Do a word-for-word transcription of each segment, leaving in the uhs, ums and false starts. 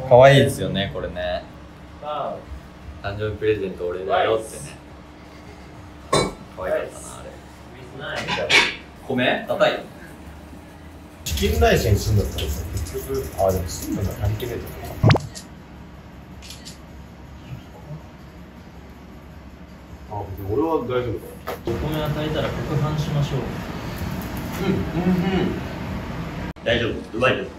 可愛いですよね、これね。誕生日プレゼント俺だよってね。可愛かったな、あれ。米高い。 チキンライスにすんだったらさ、結局、あ、でもすんだの足りてねえとか。あ、俺は大丈夫だよ。 お米与えたら攪拌しましょう。 うん、うん、うん。 大丈夫、うまいよ。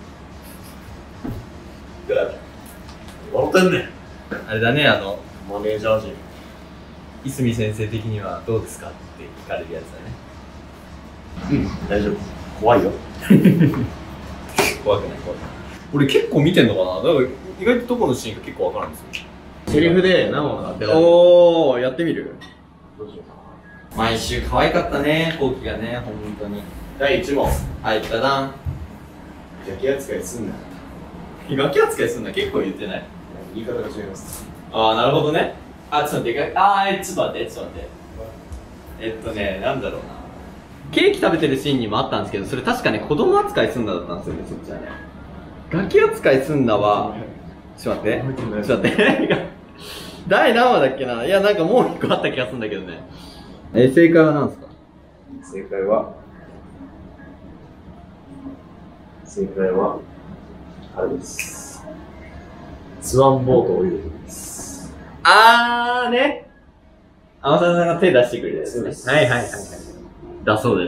笑ってんねん。 あれだね、あの、 マネージャー陣。 いすみ先生的にはどうですかって聞かれるやつだね。 うん、大丈夫。怖いよ。 怖くない、怖くない。俺結構見てんのかな。だから意外とどこのシーンか結構わからんですよ。 セリフで何話当てられる。 おー、やってみる。 どうしようか毎週可愛かったね、後期がね、本当に。 な。だいいち問。 はい、ダダン。 ガキ扱いすんな。 ガキ扱いすんな、結構言ってない。 言い方が違います。 あー、なるほどね。あ、ちょっと待って、あー、ちょっと待って、ちょっと待って。えっとね、なんだろうな。ケーキ食べてるシーンにもあったんですけど、それ確かね、子供扱いすんなだったんですよね、そっちはね。ガキ扱いすんなは、ちょっと待って、ちょっと待って。第何話だっけな。いや、なんかもう一個あった気がするんだけどね。え、正解は何ですか？ 正解は、正解は、あれです。スワンボートを泳ぐときです。 あーね。天沢さんが手出してくれるやつね。 そうです。 はいはいはいはい。だそうです。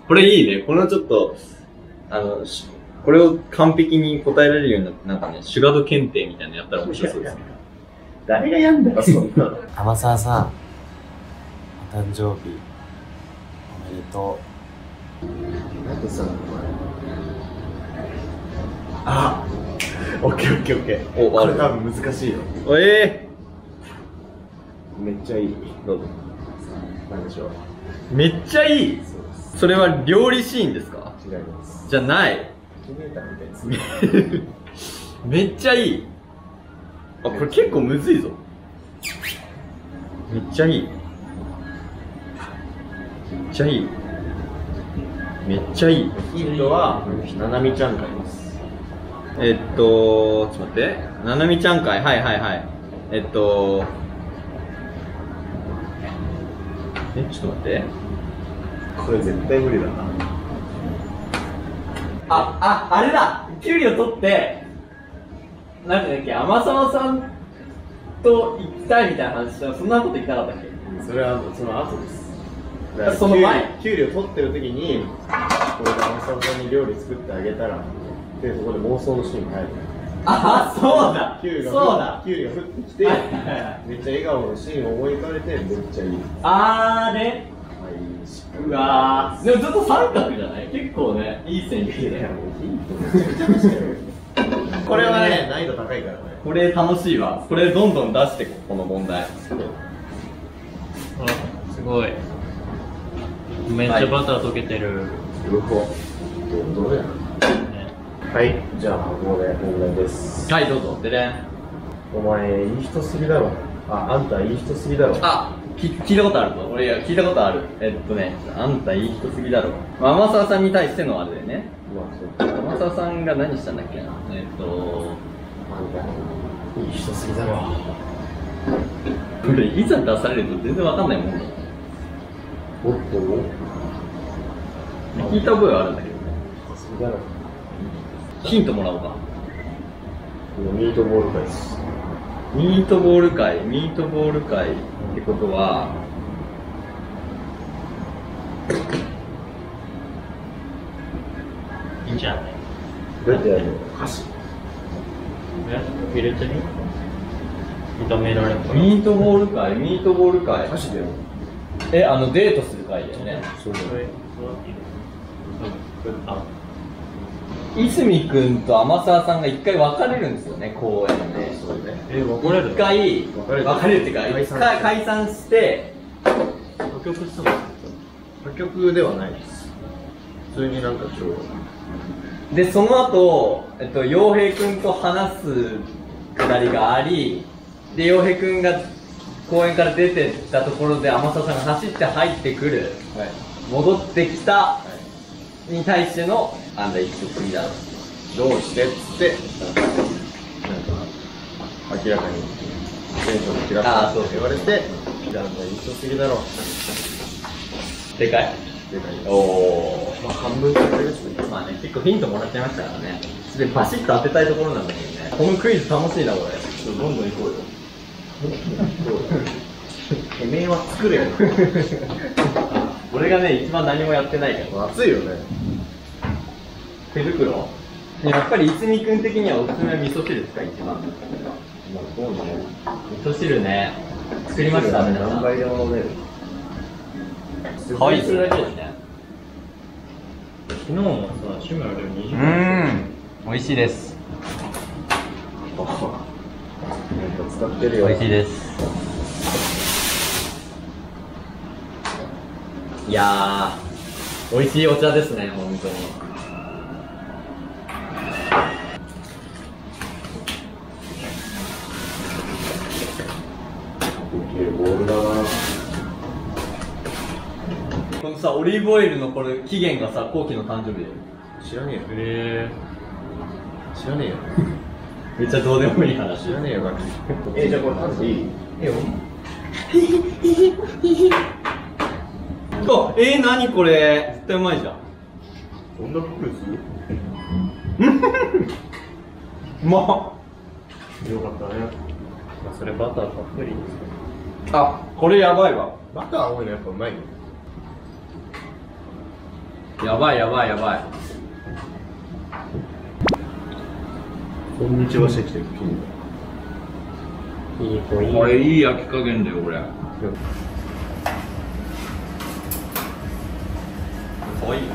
これいいね。このちょっと、あの、しこれを完璧に答えられるようになって、なんかね、シュガード検定みたいなのやったら面白そうですね。 誰がやんだよ、そんなの。 天沢さん、お誕生日おめでとなんでさ、お前。あ、オッケーオッケーオッケー。 お、 これ多分難しいよ。 おえめっちゃいい。 ー、どうぞ。 なんでしょう。 めっちゃいい。 そうです。 それは料理シーンですか？ 違います。 じゃないキネーターみたいですね。 めっちゃいい。あ、これ結構むずいぞ。めっちゃいい。めっちゃいい。めっちゃいい。 ヒントは、ななみちゃん会です。 えっと、ちょっと待って。ななみちゃん会、はいはいはい。えっと、え、ちょっと待って。 これ絶対無理だな。 あ、あ、あれだキュウリを取って、なんてだっけ、天沢さんと行きたいみたいな話したら、そんなこと言ってなかったっけ？ それはその後です。だからその前キュウリを取ってる時に、これで天沢さんに料理作ってあげたら、で、そこで妄想のシーンに入る。 あ、そうだキュウリがそうだキュウリが降ってきて、めっちゃ笑顔のシーンを思い浮かべて、めっちゃいい。 あーね。 はい、しっかり。 うわー。でもずっと三角じゃない？結構ね、いい線いっていや、 る。 もうヒントめちゃくちゃでしたよ。これはね、難易度高いからね。 これ楽しいわ。これどんどん出してこ、この問題。 あ、すごい。めっちゃバター溶けてる。 うほ。どうどうや。 ね、 はい、じゃあ、ここで問題です。 はい、どうぞ。でね。 お前、いい人すぎだろ。あ、あんたいい人すぎだろ。 あ、き聞いたことあるぞ。俺、いや、聞いたことある。えっとね、あんたいい人すぎだろ。まあ、天沢さんに対してのあれだよね。 まあ、そう。 天沢さんが何したんだっけな。えっと、 あんた、いい人すぎだろ。 これ、いざ出されると全然わかんないもんだ。 おっと、 聞いた覚えはあるんだけどね。 すぎだろ。 ヒントもらおうか。 ミートボール会です。 ミートボール界、ミートボール界ってことは、 いいんじゃない？ どうやってやるの？箸。 え、入れてみ？認められるかな。 ミートボール界、ミートボール界。 箸だよ。 え、あの、デートする会だよね。 そうだよ。 あ、 泉くんと天沢さんが一回別れるんですよね、公園で。 そうね。 え、別れる一回、 別れる別れるっていうか、 解散一回解散して、 破局したの？ 破局ではないです。普通になんか今日、 で、その後、えっと、洋平くんと話すくだりがあり、で、洋平くんが公園から出てったところで天沢さんが走って入ってくる。 はい。 戻ってきたはに対しての、あんた一緒すぎだろ。 い。どうしてっつって、なんか、 明らかにテンションが違ったあーそうそう言われて、いや、印象すぎだろ。 でかい。 でかい。 おお。 まあ、半分くらいですね。 まあね、結構ヒントもらっちゃいましたからね。で、バシッと当てたいところなんだけどね。このクイズ楽しいな、これ。 ちょっとどんどん行こうよ。てめえは作れよ。 俺がね、一番何もやってないから。 熱いよね。 手袋やっぱりいつみくん的にはおすすめは味噌汁ですか、一番。 まあ、そうね。 味噌汁ね。作りました、皆さん。 何倍でも飲める。 可愛いするだけですね。 昨日もさ、趣味あるにじゅううーん。美味しいです。 なんか使ってるよ。 美味しいです。いやー、美味しいお茶ですね、本当に。 ボールだな。 このさ、オリーブオイルのこれ期限がさ、後期の誕生日だよ。 知らねえよ。 へ知らねえよ。 めっちゃどうでもいい話。 知らねえよ、ガキ。え、じゃあこれ食べていい？いいよ。 あ、えー、何これ絶対うまいじゃん。 そんな服する？ うまっ。 よかったね。 まあ、それバターたっぷりですね。 あ、これやばいわ。 バター多いのやっぱうまいよ。 やばいやばいやばい。 こんにちはしてきてる。 いい子いい。 これいい焼き加減だよ、これ。かわいいよ。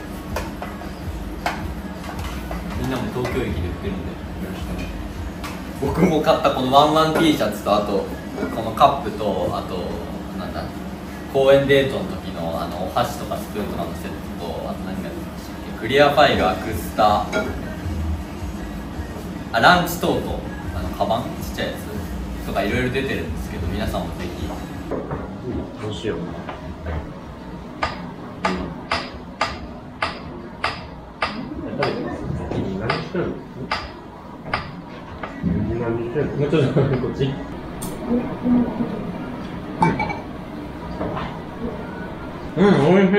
みんなも東京駅で売ってるんで、よろしくね。僕も買ったこのワンワン T シャツと、あとこのカップと、あとなんだ公園デートの時のあのお箸とかスプーンとかのセットと、あと何が出てましたっけ、クリアファイル、アクスタ、あランチトート、あのカバンちっちゃいやつとかいろいろ出てるんですけど、皆さんもぜひ。 どうしよう。何してるの？何してるの？ もうちょっとこっち。うん、おいしい。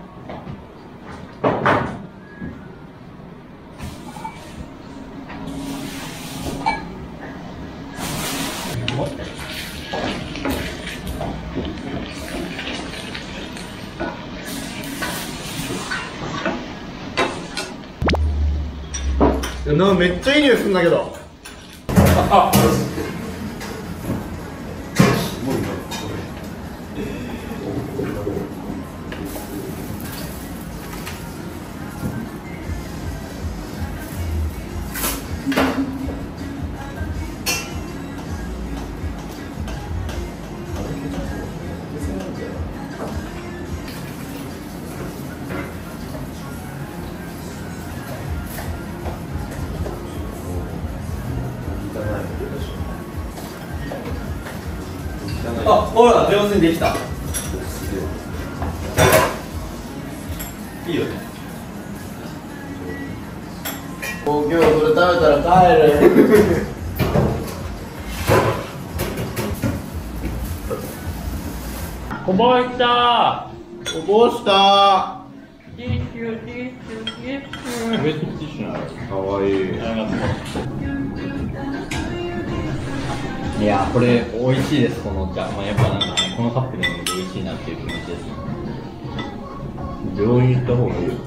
なめっちゃいい匂いするんだけど。あ、 あ、ほら、上手にできた。いいよね。 東京それ食べたら帰る。 こぼしたこぼしたー。ティッシュティッシュティッシュ。 別にティッシュなの。 ー。かわいい。 いやー、これ美味しいです、このお茶。まあ、やっぱなんかね、このカップで飲むと美味しいなっていう気持ちです。 病院行った方がいいよ。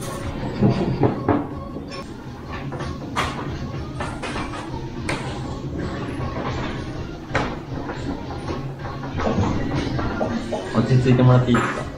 落ち着いてもらっていいですか？